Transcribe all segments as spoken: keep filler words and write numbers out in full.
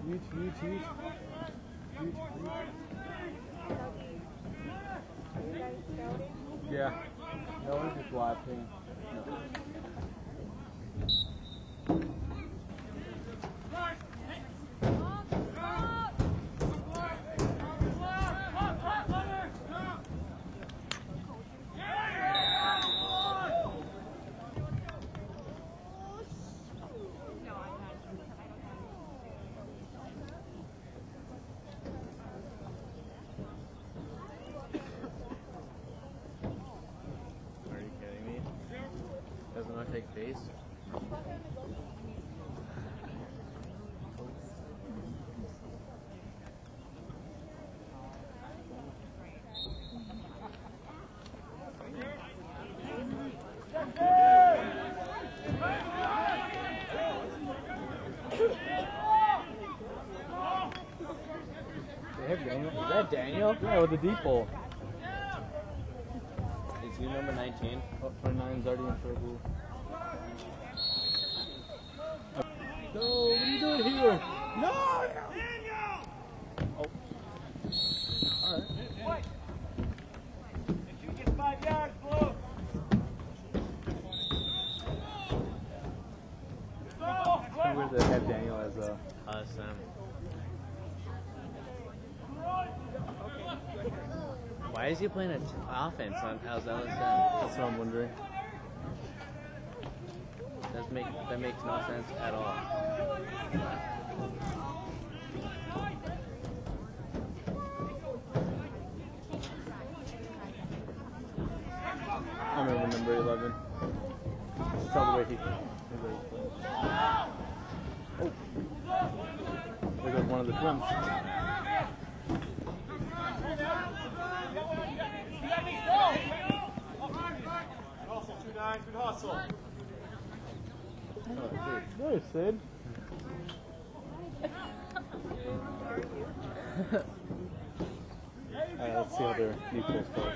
Huge, huge, huge. Huge, huge. Yeah. No one's just watching. No. Take base. They have Daniel. Is that Daniel? Yeah, with the deep ball. Is he number nineteen? Oh, twenty-nine's already in trouble. No, what are you doing here? No! Oh. Alright. If you get five yards, Blue. Where's the head Daniel as a Uh, Sam. Why is he playing an offense on Al's L S M? That's what I'm wondering. That make that makes no sense at all. I remember number eleven. Just tell the way he. Oh, there goes one of the twins. Two nine, good hustle. Oh, there's Sid. Alright, let's see how their equals go.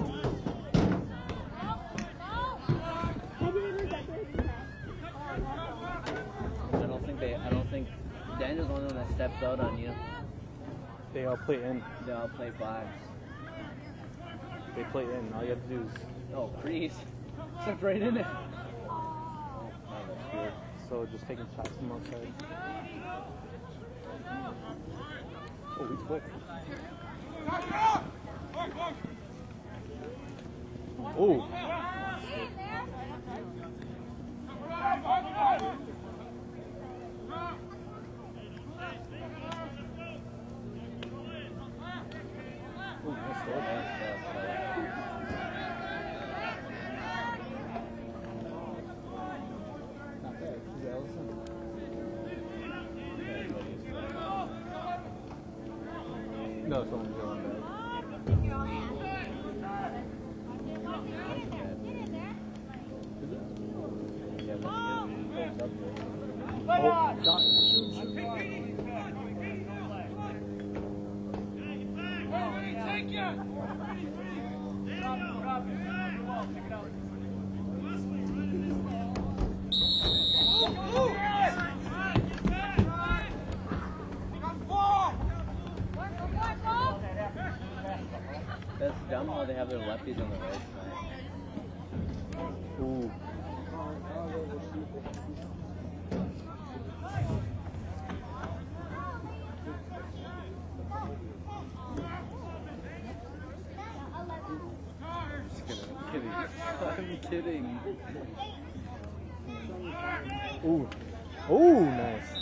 I don't think they. I don't think Daniel's the only one that steps out on you. They all play in. They all play fives. They play in. All you have to do is. Oh, freeze! Stepped right in it. So just taking shots from outside. Oh, he's quick. Oh. Oh, nice goal. No, someone's going back. Oh, shot. Shoot, shoot. Take you! That's dumb how they have their lefties on the right side. Ooh. I'm kidding. I'm kidding. Ooh. Ooh, nice.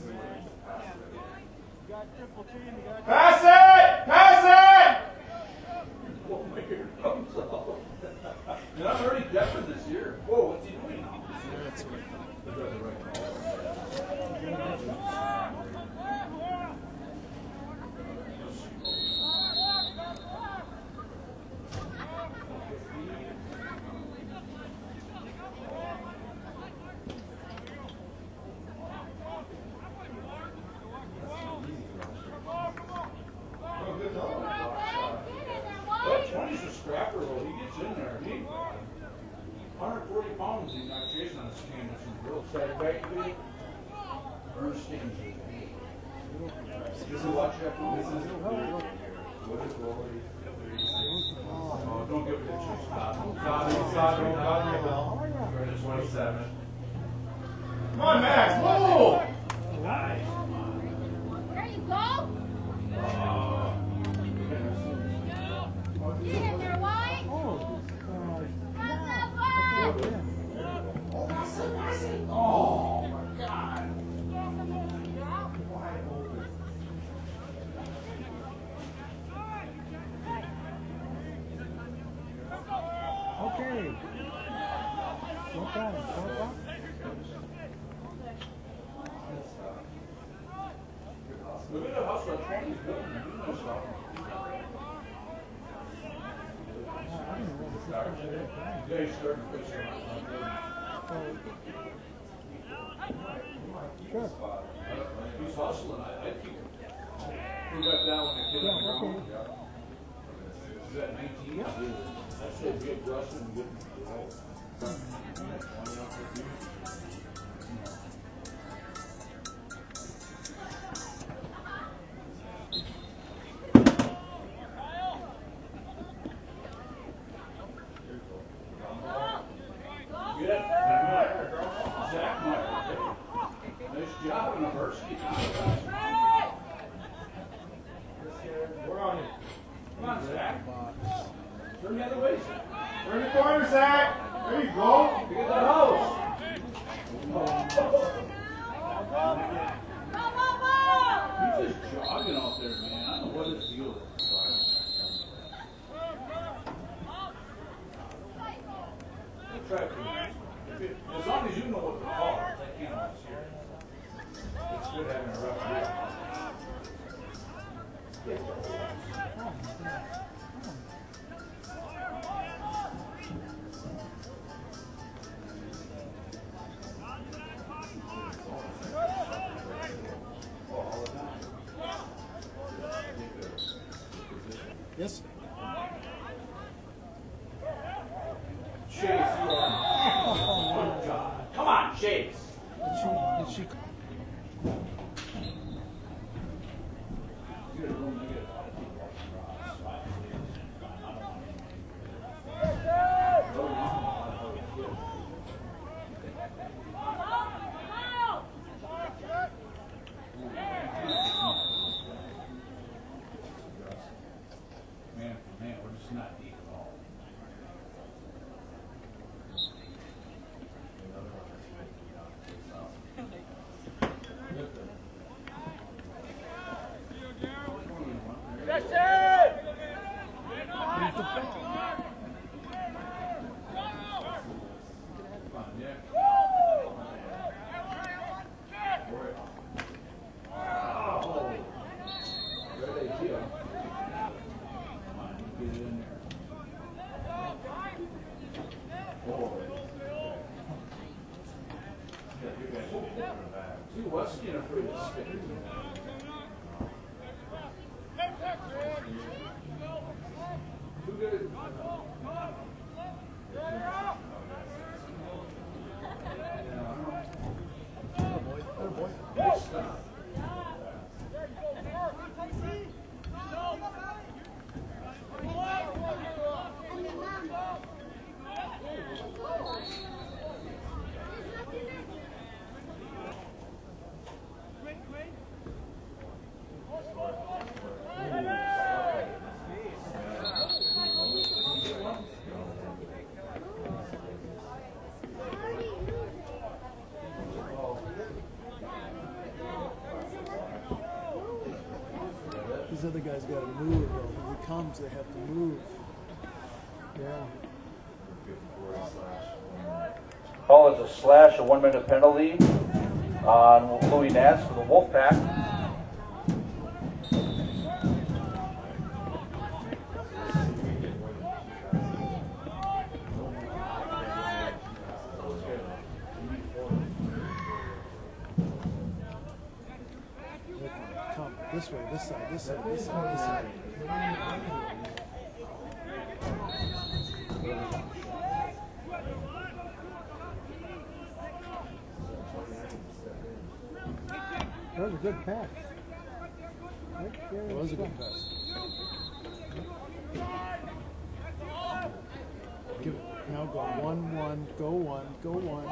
Pass it! Pass it! scrapper, well, he gets in there. He, one hundred forty pounds, he's not chasing on his chain. There's some real excited back to me. Ernestine. This is watch that. This is what is Rory? Oh, don't give it a chase. Stop. Stop. Stop. Stop. We're at twenty-seven. Come on, Max. Whoa! Nice. There you go. Oh. Get in there, White. Oh, Oh, my God. okay. Slow down, slow down. Look at the hustle. twenty is good. Yeah, he's starting to pitch around. Sure. He's hustling. I, I keep him. We got that one. The kid on the ground. Yeah. Is that nineteen? Yeah. I say get Russell and get him. Turn the other way, Zach. Turn the corner, Zach. There you go. Get that house. He's just jogging out there, man. I don't know what his deal is. Try to, if it, as long as you know what the call is, I can't always hear it. It's good having a referee. Yes. Chase, you are. Good God. Come on, Chase. Did she, did she Man, man, we're just not deep at all. That's it! See, what's getting afraid to stick? Too good. Nice stuff. These other guys got to move, though. When he comes, they have to move. Yeah. Call is a slash, a one-minute penalty on Louis Nance for the Wolfpack. Come this way, this side, this side, this side, this side. That was a good pass. It was a good pass. Give it. Now go one, one, go one, go one.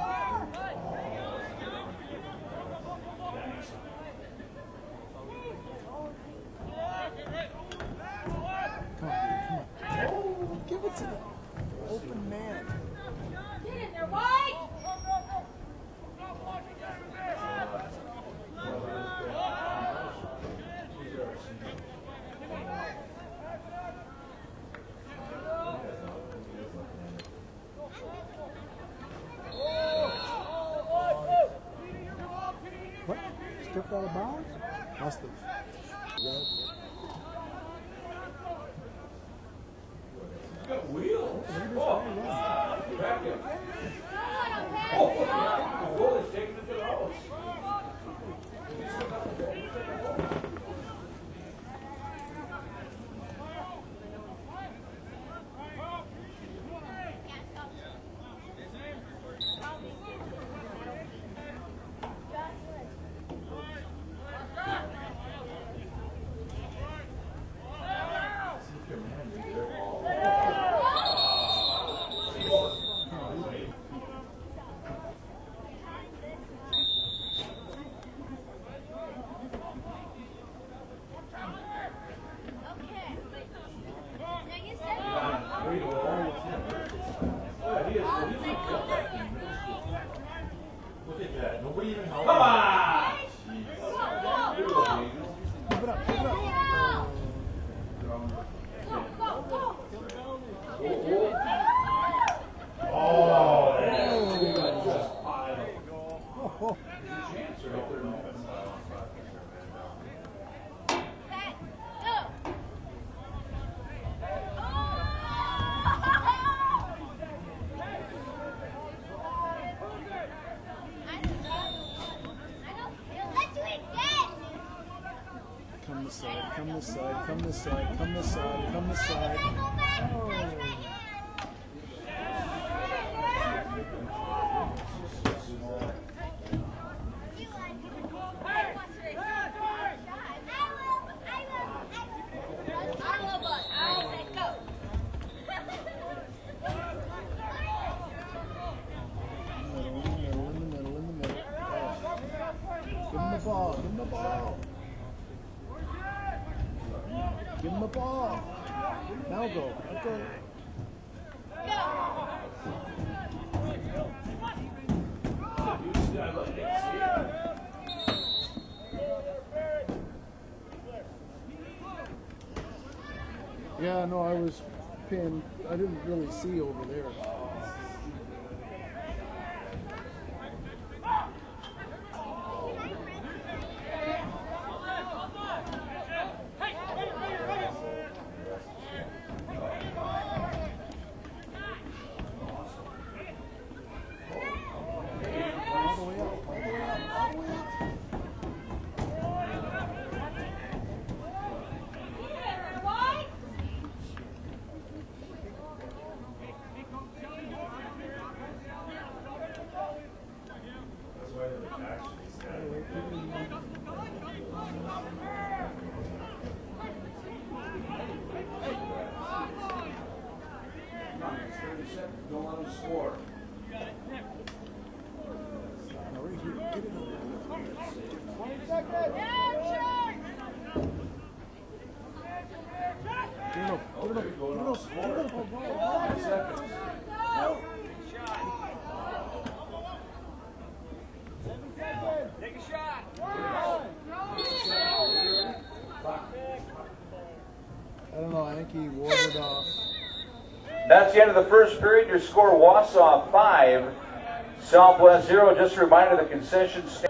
Come on, come on. Give it to the open man. Get in there, White! What? Stepped out of bounds? Must have. He's got wheels. Oh, back in. Oh, Oh, the goalie's taking it to the house. Nobody even helped. Come on! Give it up, give it up. Oh, that's just pile. Oh, Chance right there. Come this side, come this side, come this side, come this side, come this side. Oh. Ball, give him the ball. Give him the ball. Now go. Now go. Yeah, no, I was paying, I didn't really see over there. Don't let them score. twenty seconds. Get it up, get it up, get it Going up, on get score. it up. Five seconds. Take a shot. I don't know, I think he warded off. That's the end of the first period. Your score, Wausau five, Southwest zero. Just a reminder, the concession stand.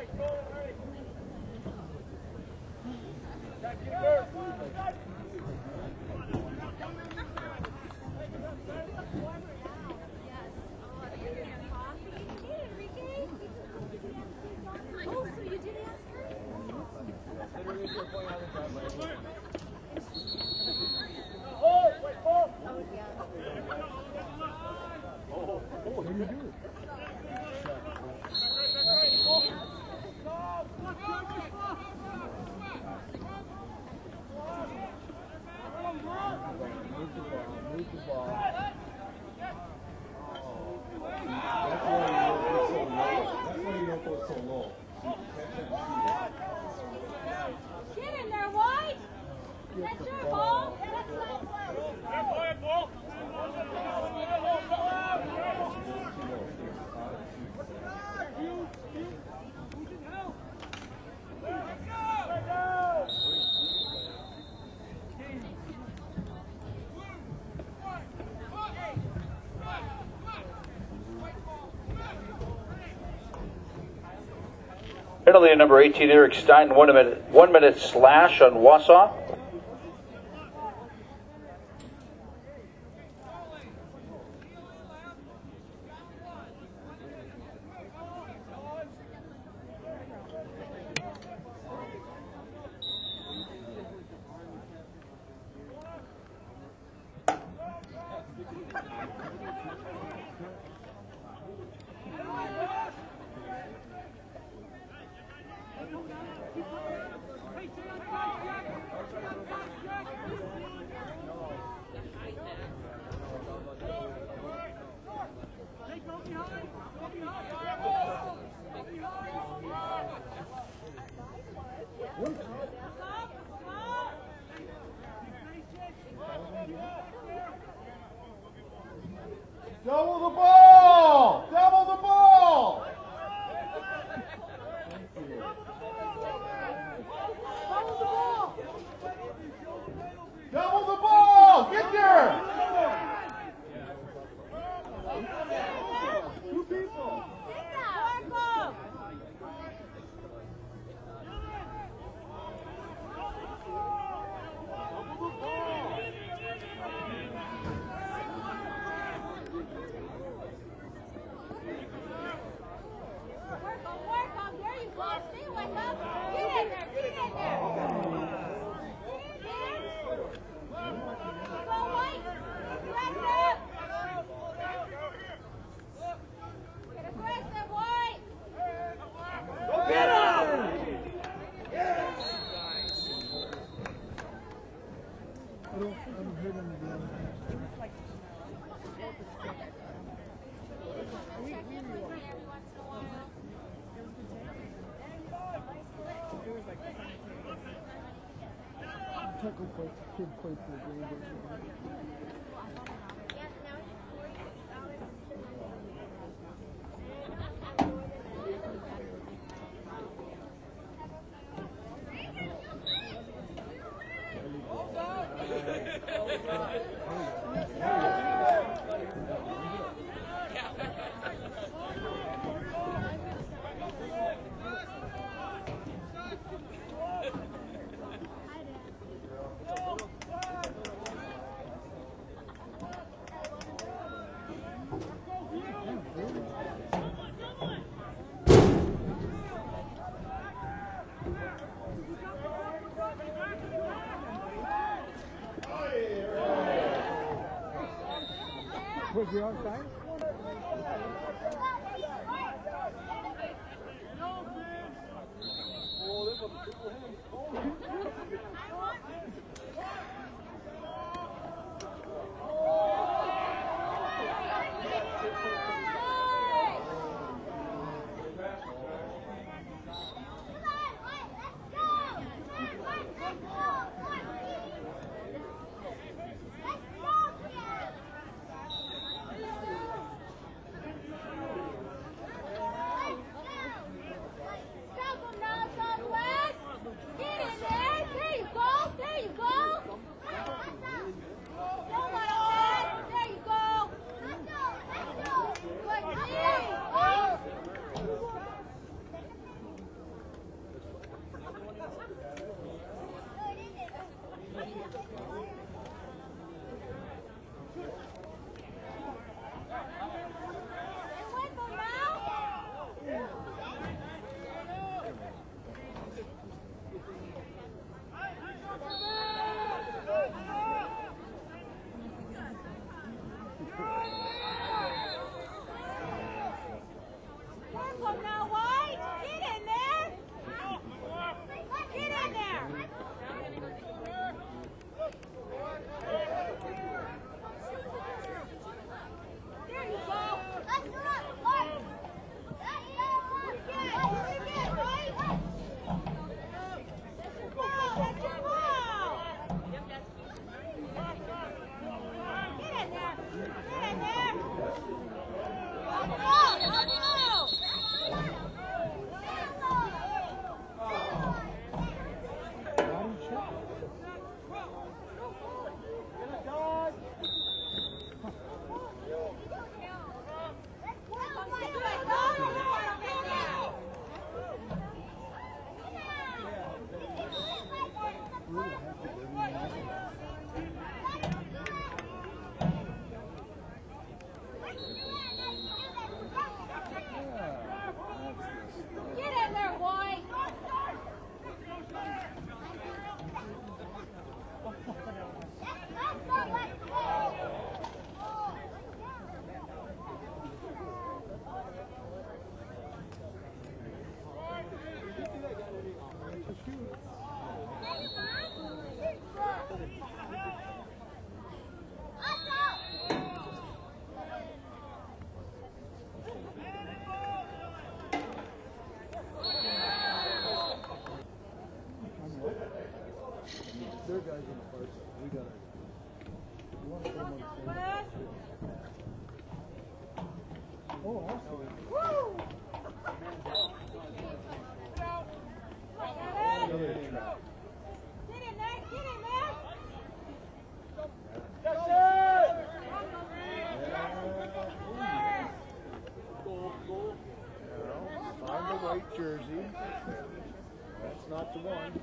Penalty number eighteen, Eric Stein, one minute, one minute slash on Wausau. Double the ball! Double the ball! Double the ball! Get there! Two people. Kid played for the game. Was he outside? we got it. You want to put him on the table? Oh, awesome. Woo! Another trap. Get in there, get in there! That's it! Find the white jersey. That's not the one.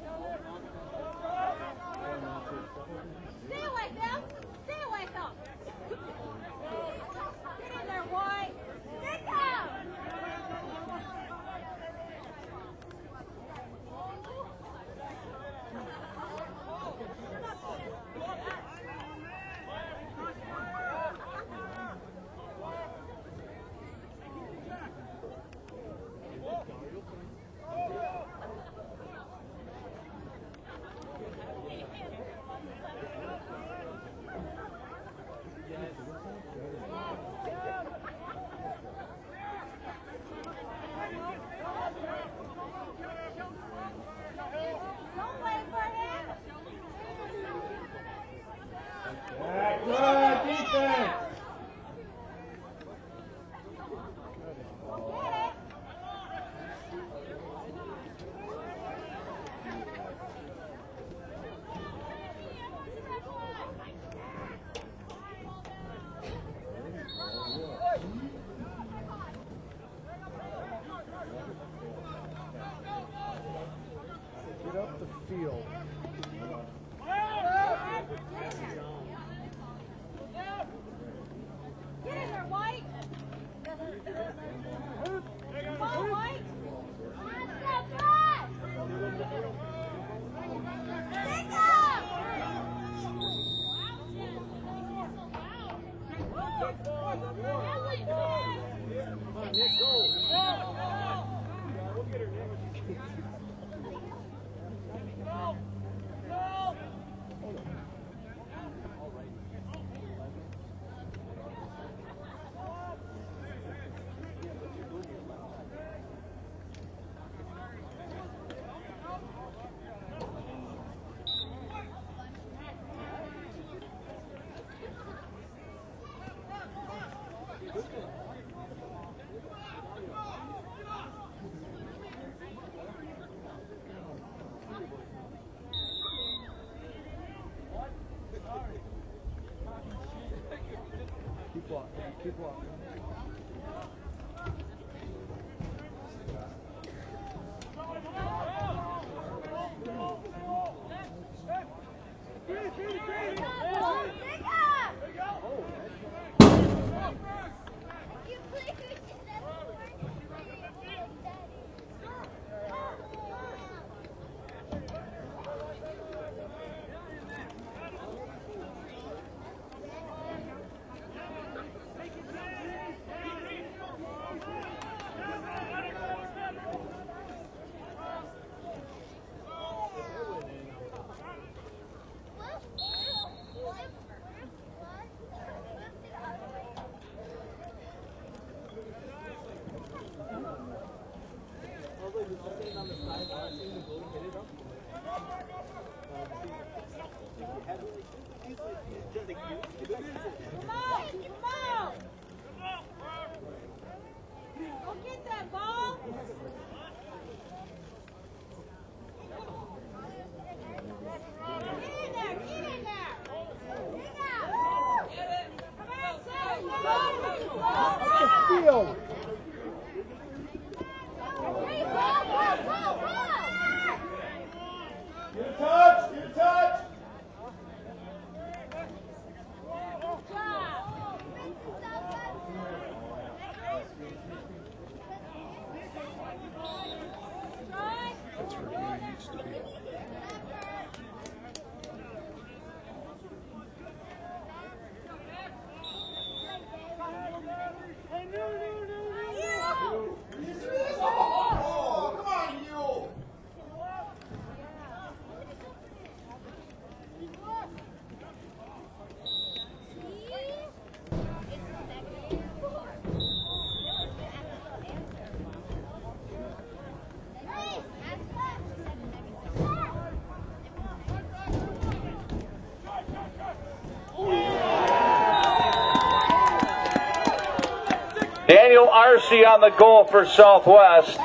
Stay away, Bill! Stay away, Phil! Get in there, White! Stick up! Don't wait for him! Good defense! Get it! Get up the field. Get in there, White! Come on, White! Step back! Stick up! Keep walking. Keep walking. Stick up! You please. Come on, come on! Go get that ball! Get in there, get in there! Dig out! Come on, Sam! Go! Field. Hey, go, go, go, go! Get a touch! Get a touch! Good job! Right? That's where he needs to be. Daniel Arce on the goal for Southwest.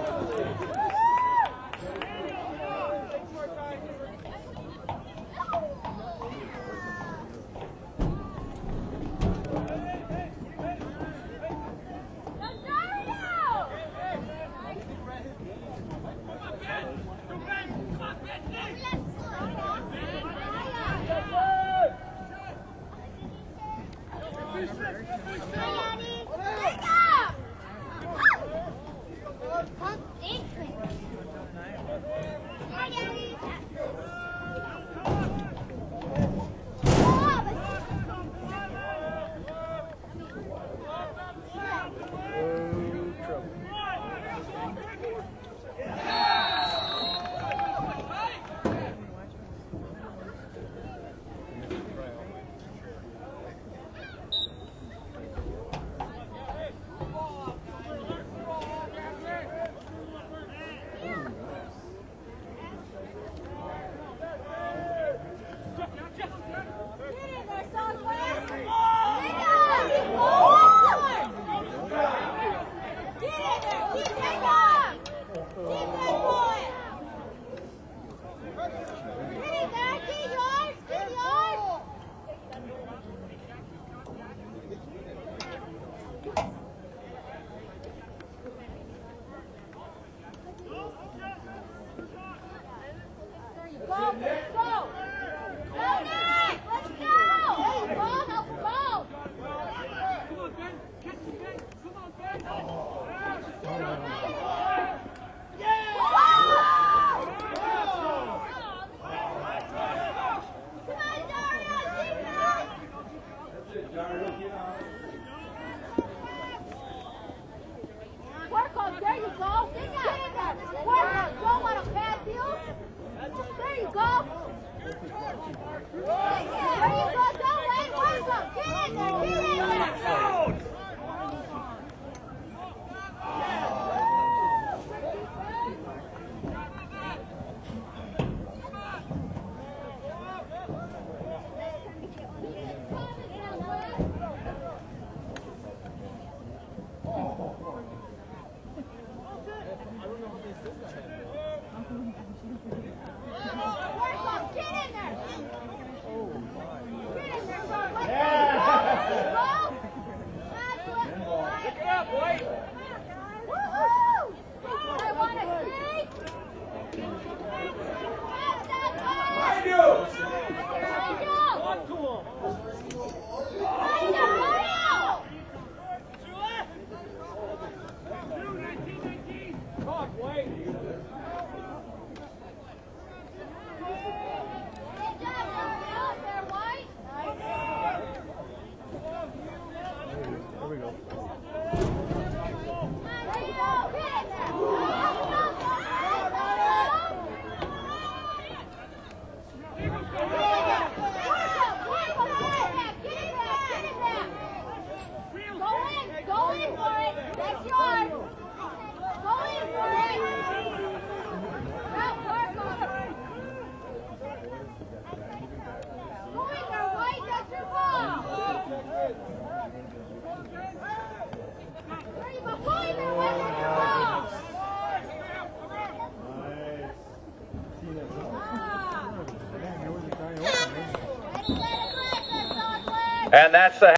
And that's the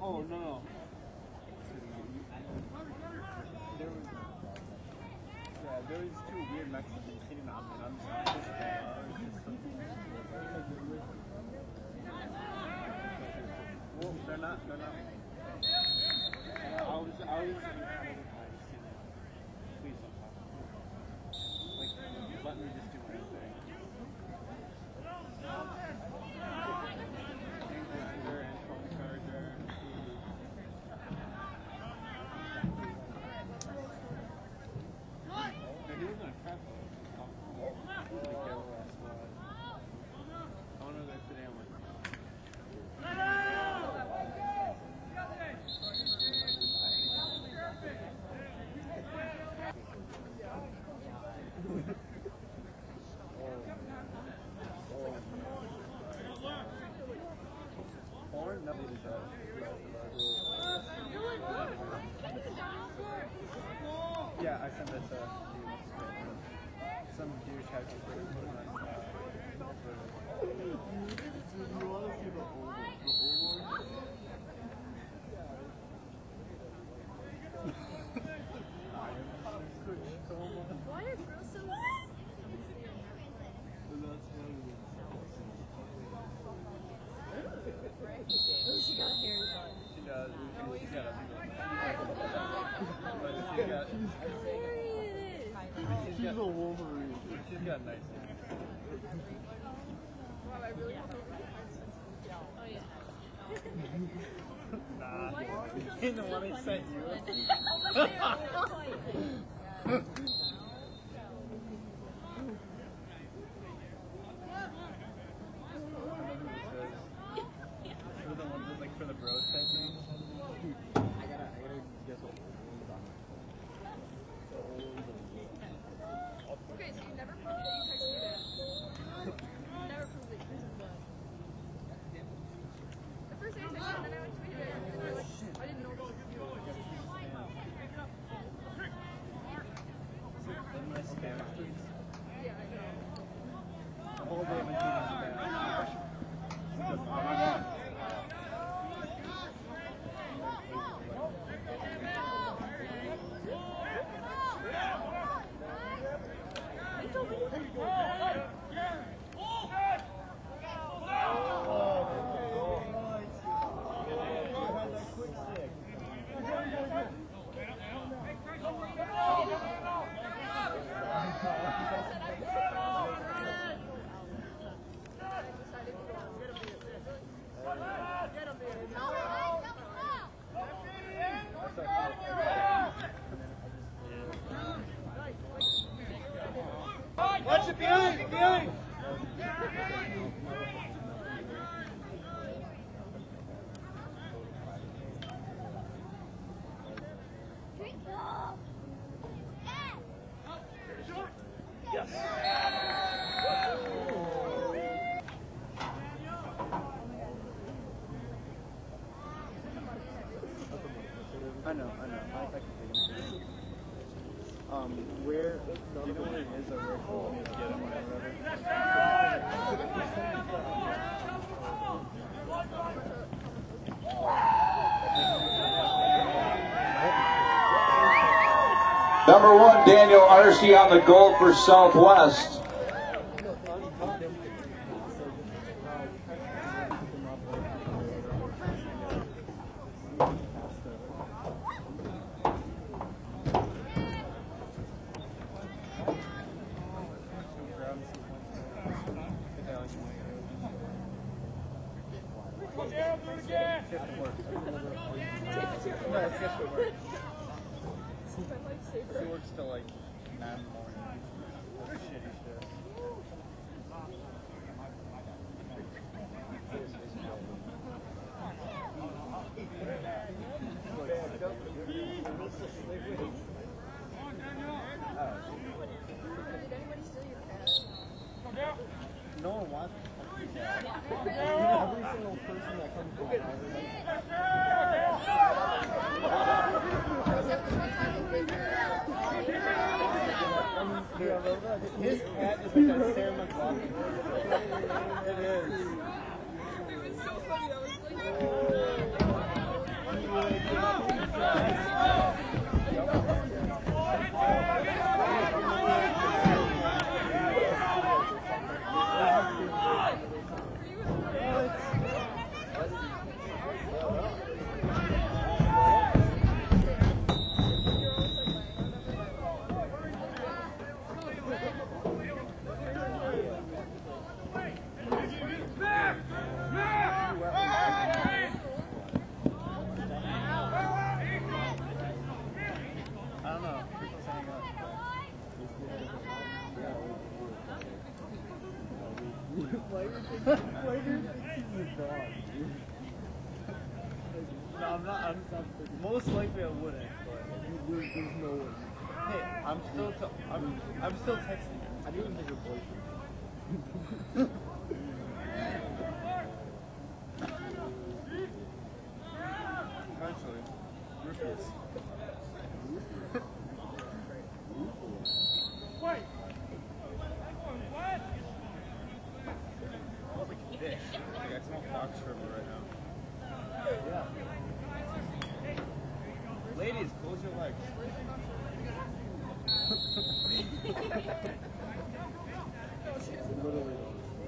Oh, no, no. There was, yeah, there was two weird Mexicans hitting on me, and I'm just well, they're not, they're not. I was, I was, please don't talk. Like, let me just do my own thing. And grinder and phone charger. No, he was on a trap. I went over there today, I'm like, yeah, I sent it to some douche had to put it on. You want to see the old one? The old one? Why are girls so Oh, she got hair done. She does. She's got a but she's got she's got a Wolverine. She's got nice hair. Wow, I really have to Oh yeah. Nah. You know what I sent you? For the bros type thing? I gotta, I gotta guess what old ones on the old ones. Okay, so you never proved that you texted your dad. You never proved that you texted your dad. The first day I texted, and then I went to your dad, and they're like, I didn't know this was you. Didn't I spam tweets? Yeah, I know. The whole day I've been tweeting spam. Watch it behind, behind! Yes. I know, I know. I can take it. Um, where, do you know where it is or where it is to get it, whatever? Number one, Daniel Arcee on the goal for Southwest. He works till like nine in the morning. That's shitty shit. No one wants to fucking cat. Every single person that comes to my house. His cat is like a Sarah McLachlan. It is. It was so funny, I was like, No, I'm not. I'm, I'm most likely I wouldn't, but There's, there's no way. hey, I'm still. T I'm. I'm still texting her. I didn't think your boyfriend. Eventually, Rufus. Wait. Smells like fish. Like I smell fox shrimp right now. Yeah. Ladies, close your legs. Literally.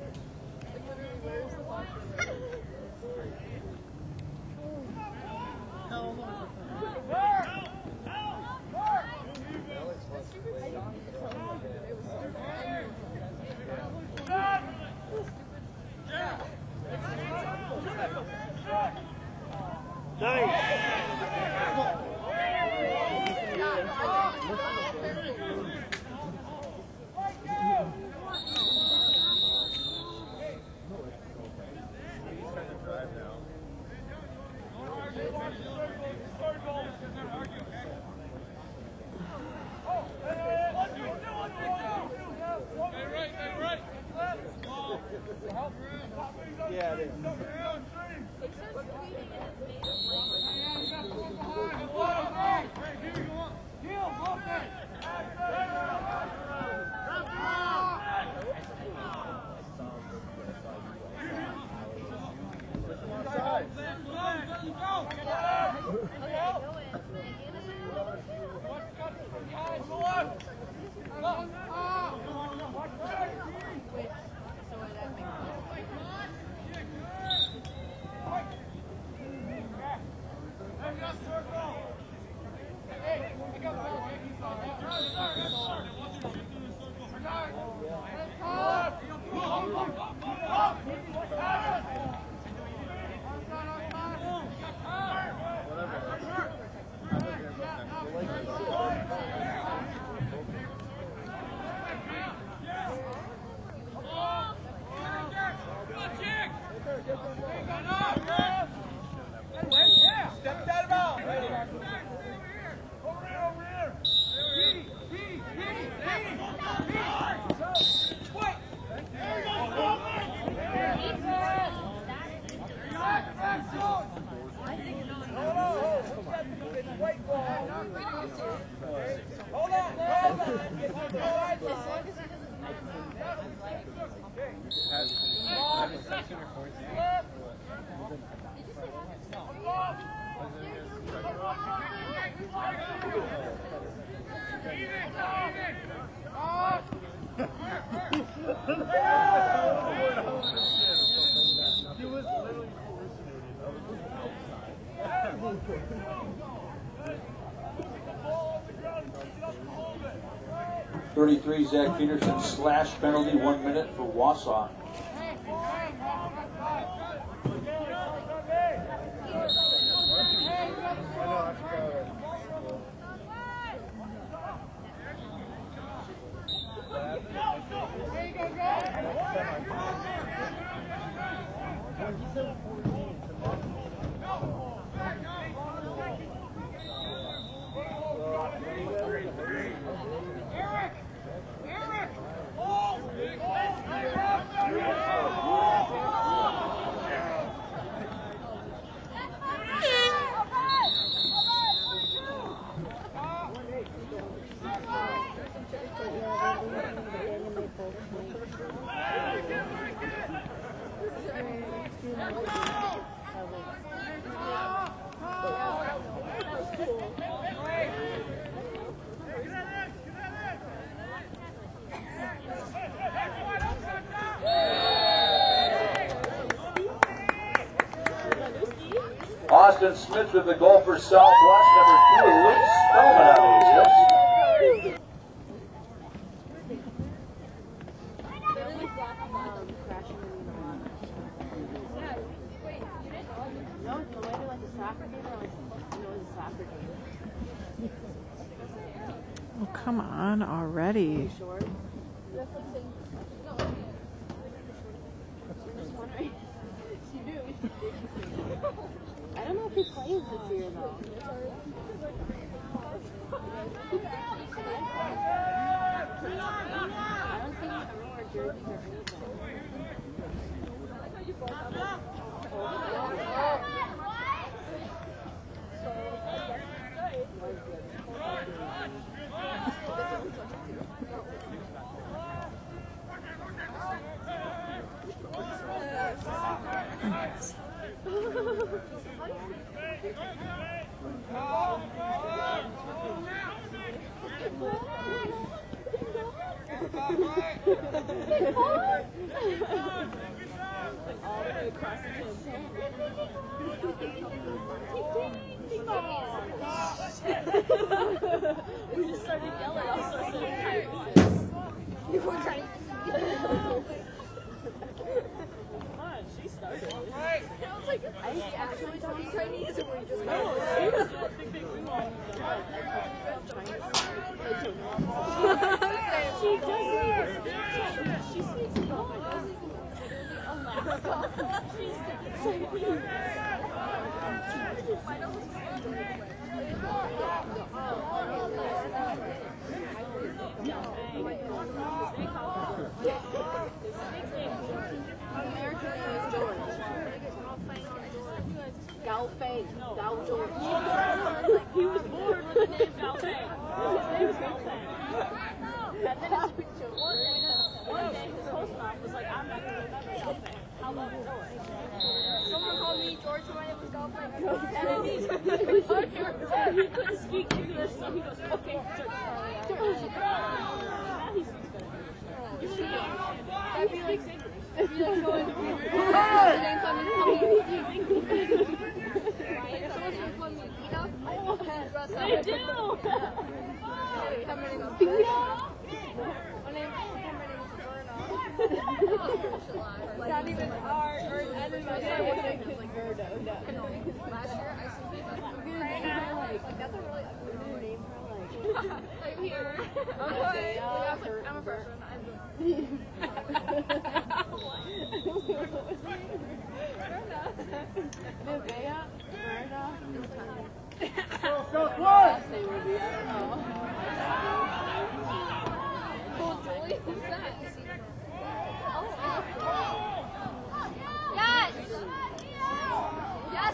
Yeah, it is. Step that about. Over here, over here. Beat, beat, beat, beat. Wait. There you go, White ball. Hold on, hold on. Get on the sideline. He was literally thirty-three, Zach Peterson slash penalty, one minute for Wausau. Austin Smith with the goal for Southwest, number two, Luke Spellman out of these hips. Oh, come on already. I don't know if he plays this year though. I don't think I don't know where jerseys are in though. We just started yelling all sorts of times. You were trying to. She started. I was like, I actually talking Chinese, or were you just no? She was not thinking we wanted She doesn't even speak Chinese. She speaks about my cousin. Alaska. She's Chinese. American name is George. Galfay. Gal George. He was born with the name Galfay. His name is Galfay. And then his picture. One day, one day his host mom was like, I'm not going to remember Galfay. How about George? Someone called me George when my name was Galfay. And he, he couldn't speak English, so he goes, okay, George. George. Now he speaks better. You should know. He speaks English. If you like going to be names on his phone, if someone's going to call me Ina, I will dress up. I do! My name is Ina. My name is not even R or N in my name. Last year I saw like, that's a really ugly name for like. I'm here. Okay, I'm a freshman. Nevaeh, Verna, Go, go, Clark! They would be, I don't know. Cool, Julie, who's that? Yes! Yes,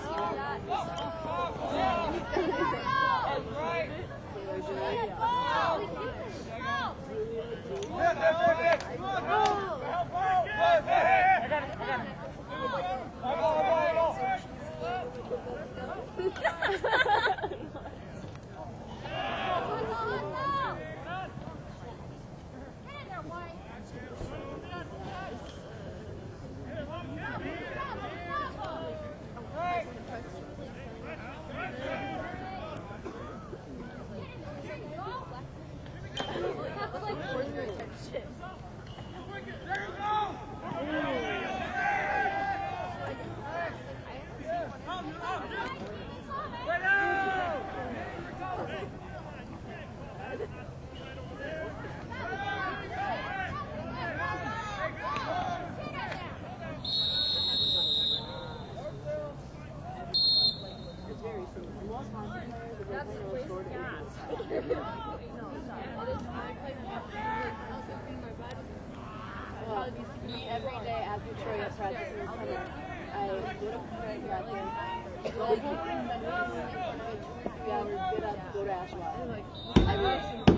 every day after Troy practices, I would have practiced like three hours, get up, go to Ashwell. I would.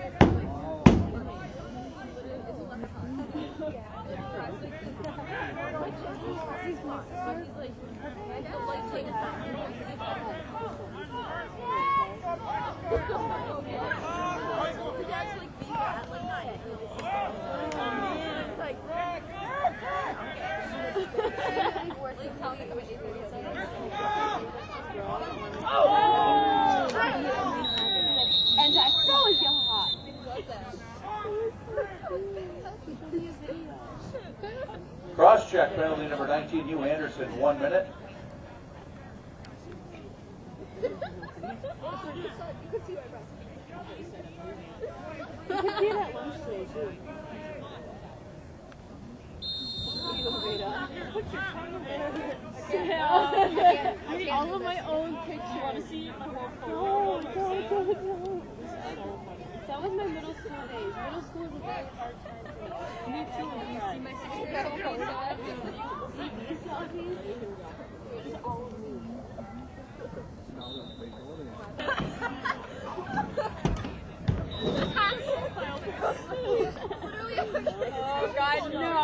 And I really feel hot. Cross check penalty number nineteen, Hugh Anderson, one minute. You can see it at lunch today, too. All of my own pictures. You want to see my whole photo? Oh, God, God, God. That was my middle school days. Middle school was a very hard time for me. Me too. You see my sister selfies? See me selfies? It was all of me. Oh God, no!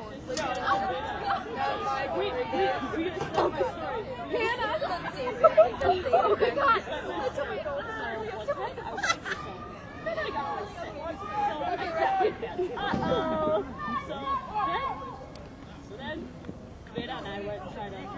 We we we just saw my story. Hannah! Oh my God! Uh-oh. So then, so then, Veda and I went and tried to get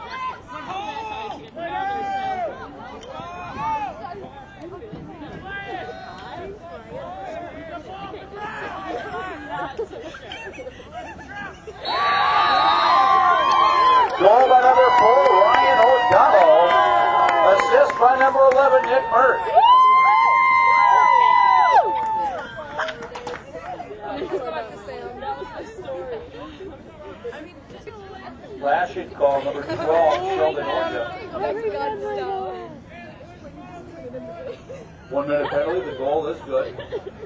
Goal by number four, Ryan O'Donnell. Assist by number eleven, Nick Mert. Flashing call number twelve, Sheldon Orja. One minute penalty, the goal is good.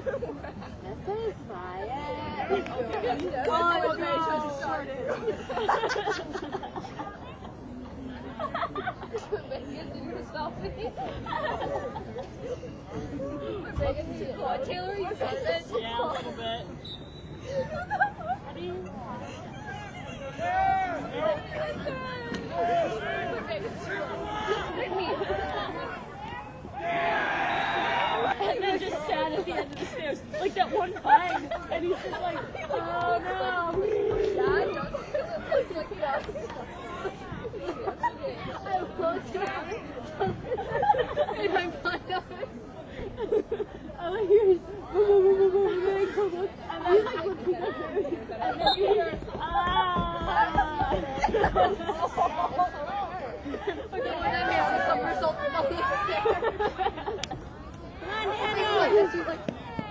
Taylor, you said this? Yeah, a little bit. And then just sat at the end of the stairs, like that one time, and he's just like, oh no. Dad, don't look it up. I looked at it. And I'm kind of All I hear is, boom, boom, boom, boom, boom, and then he's like looking at her, and then you hear, ah. But then when I hear the somersault from the stairs. Come on, Daddy. And she's like,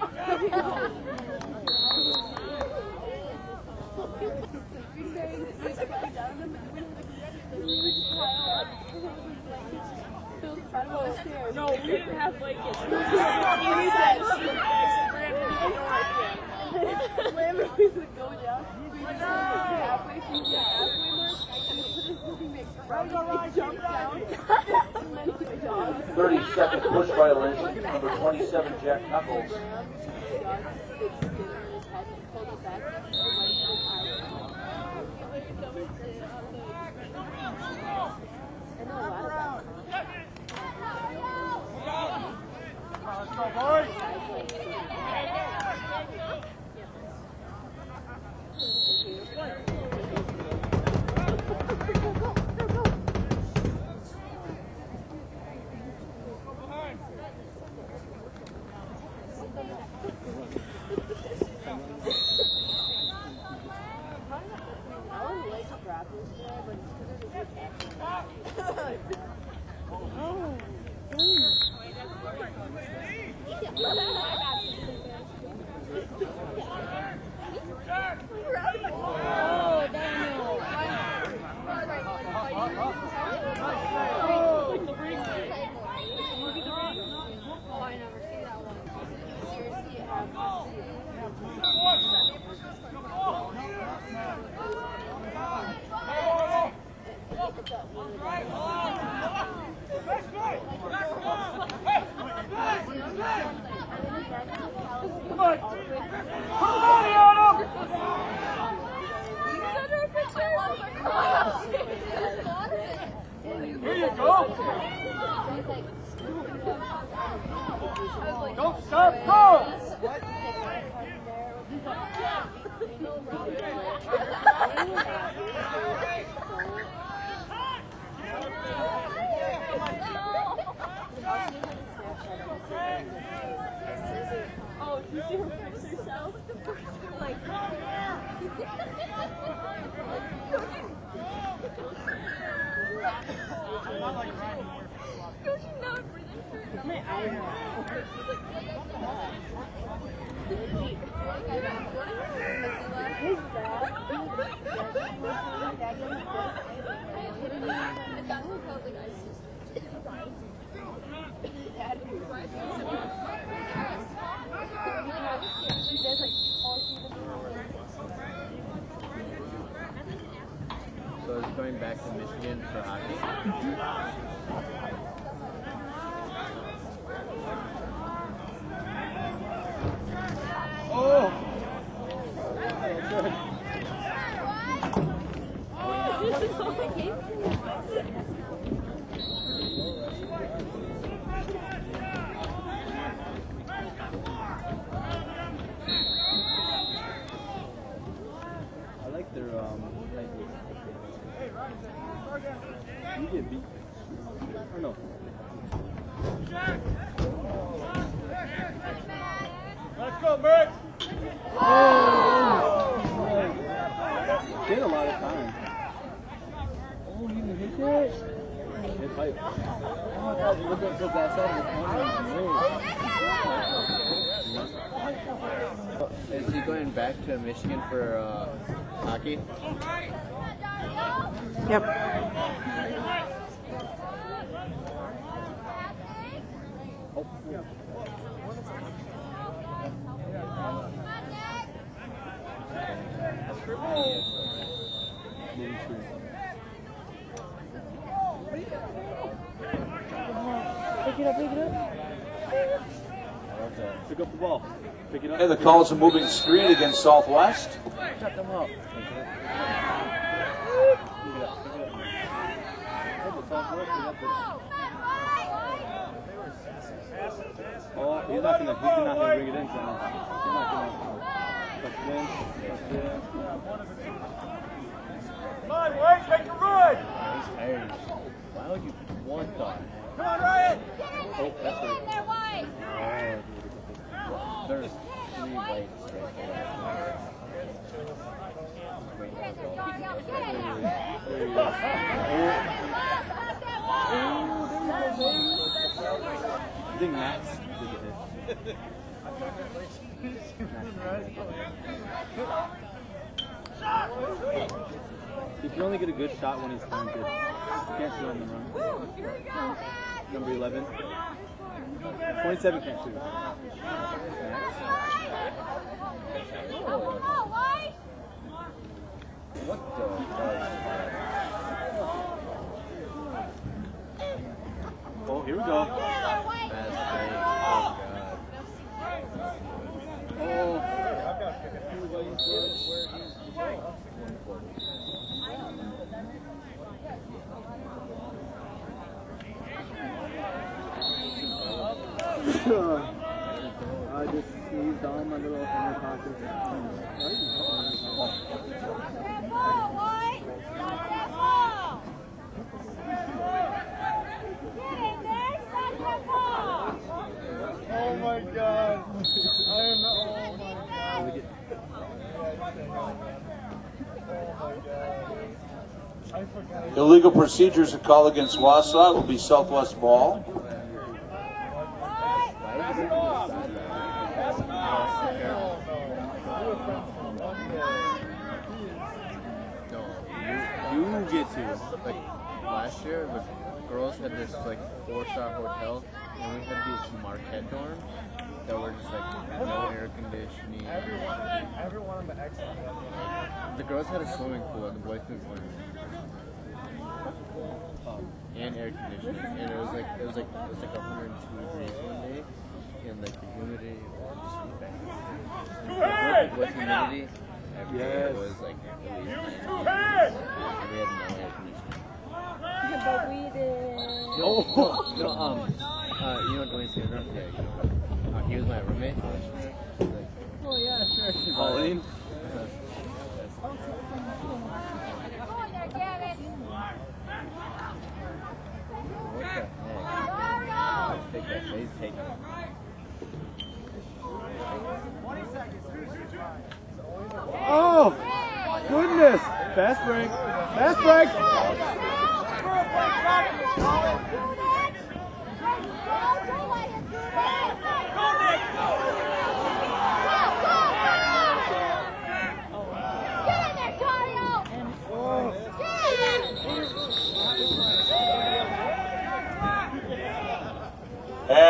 No, we didn't have blankets. We just used that to sleep bags and ran into the door again. Whenever we would go down, we would just like halfway through the halfway mark and put his sleeping bags around and jump down and then he would dog. thirty second push violation, number twenty-seven, Jack Knuckles. Let's go, boys! Don't stop, go! Oh, did you see her fix herself? Like, So it's going back to Michigan for hockey. Oh! This is all I gave you. I like their, um, like, you get beat. Or no? Let's go, Mertz! Oh! Get a lot of time. Oh, you can hit that? Hit pipe. Oh, I thought you looked up to that side of the corner. Is he going back to Michigan for uh, hockey? Yep. Oh, yeah. Pick it up, pick it up. Pick up the ball. Pick it up. And the call is a moving screen against Southwest. Shut them up. Oh, he's not gonna, he's not gonna bring it in, John. He's not gonna touch it in, touch it in. Come on, White, make a run! He's tired. Why would you want that? Come on, Ryan! Oh, that's right. Oh, there's three lights right there. There you go. I think Max did the hit. You can only get a good shot when he's talented. You can't shoot on the run. Number eleven. twenty-seven can't shoot. What the Oh, here we go. That's great. Oh, God. Oh. I just sneezed on my little inner pocket. Oh my God! I don't know. Oh my God! I forgot. Illegal procedures, a call against Wausau. It will be Southwest ball. No, you, you get to. Like, last year, the girls had this, like, four-star hotel, and we had these Marquette dorms that were just, like, no air conditioning. Everyone, everyone on the X. The girls had a swimming pool, and the boys didn't swim. And air conditioning, and it was like it was like it was like one hundred two degrees one day, and like the humidity was just bad. With humidity, every day Yes. was like at least ninety. And we had no air conditioning. But we did. No, no, no, um, uh, you know Dwayne Skinner? Yeah, you know. Uh, he was my roommate. Like, oh yeah, sure. Pauline? What the heck? Take that, please take it. Oh! Goodness! Fast break! Fast break!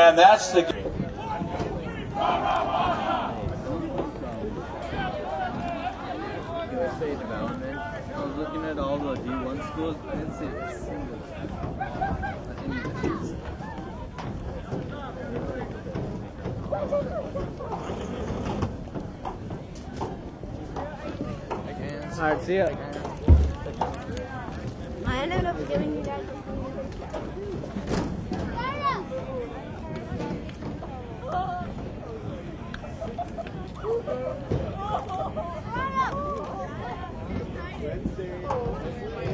And that's the U S A development. I was looking at all the D one schools. I didn't see a single not any of these. Alright, see ya. I ended up giving you guys Wednesday.